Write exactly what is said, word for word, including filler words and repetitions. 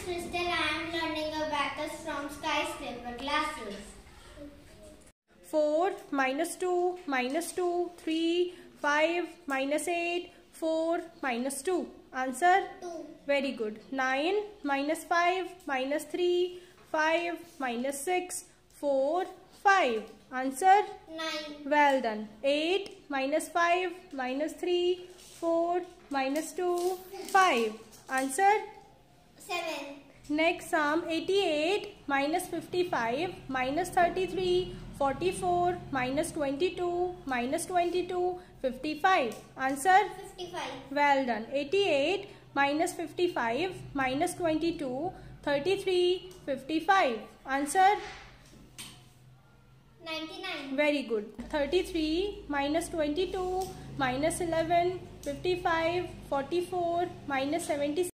Crystal. I am learning Abacus from skyscraper classes. four minus two minus two, three, five minus eight, four minus two. Answer? two. Very good. nine minus five minus three, five minus six, four, five. Answer? nine. Well done. eight minus five minus three, four minus two, five. Answer? seven. Next sum, eighty-eight minus fifty-five minus thirty-three, forty-four minus twenty-two minus twenty-two, fifty-five. Answer? fifty-five. Well done. eighty-eight minus fifty-five minus twenty-two, thirty-three, fifty-five. Answer? ninety-nine. Very good. thirty-three minus twenty-two minus eleven, fifty-five, forty-four minus seventy-six.